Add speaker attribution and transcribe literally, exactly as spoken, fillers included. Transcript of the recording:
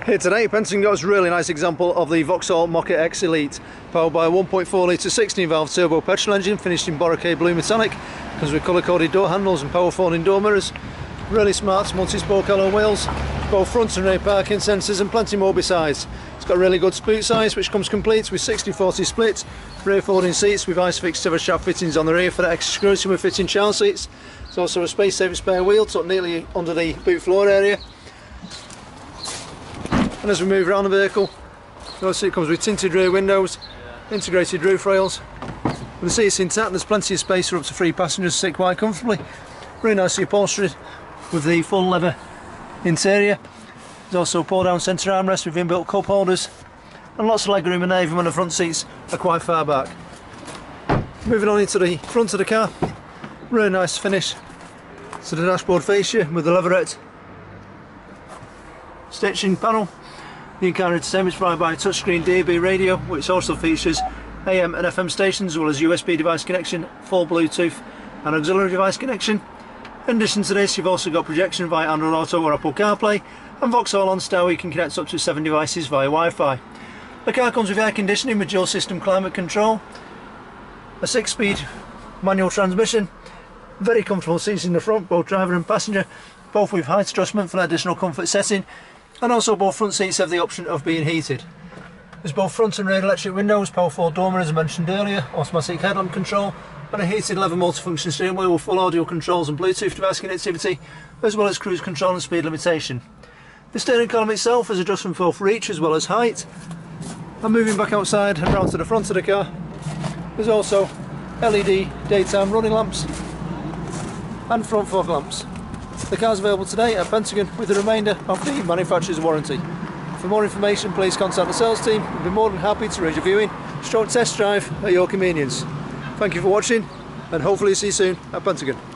Speaker 1: Here today, Pentagon got us a really nice example of the Vauxhall Mokka X Elite, powered by a one point four litre sixteen valve turbo petrol engine, finished in Boracay blue metallic, comes with colour coded door handles and power folding door mirrors, really smart multi-spoke alloy wheels, both front and rear parking sensors and plenty more besides. It's got a really good boot size which comes complete with sixty forty split, rear folding seats with ice-fixed tether shaft fittings on the rear for that extra security with fitting child seats. There's also a space saving spare wheel tucked neatly under the boot floor area. And as we move around the vehicle, you'll see it comes with tinted rear windows, integrated roof rails. With the seats intact, there's plenty of space for up to three passengers to sit quite comfortably. Really nicely upholstered with the full leather interior. There's also a pull down centre armrest with inbuilt cup holders, and lots of legroom and even when the front seats are quite far back. Moving on into the front of the car, really nice finish to the dashboard fascia with the leatherette stitching panel. The enquire system is provided by a touchscreen D A B radio, which also features A M and F M stations, as well as U S B device connection, full Bluetooth and auxiliary device connection. In addition to this, you've also got projection via Android Auto or Apple CarPlay, and Vauxhall OnStar, where you can connect up to seven devices via Wi-Fi. The car comes with air conditioning with dual system climate control, a six speed manual transmission, very comfortable seats in the front, both driver and passenger, both with height adjustment for an additional comfort setting, and also both front seats have the option of being heated. There's both front and rear electric windows, power fold door mirrors as mentioned earlier, automatic headlamp control, and a heated leather multifunction steering wheel with full audio controls and Bluetooth device connectivity, as well as cruise control and speed limitation. The steering column itself has adjustment for both reach as well as height. And moving back outside and round to the front of the car, there's also L E D daytime running lamps and front fog lamps. The car's available today at Pentagon with the remainder of the manufacturer's warranty. For more information, please contact the sales team. We'll be more than happy to arrange a viewing, stroke test drive at your convenience. Thank you for watching, and hopefully see you soon at Pentagon.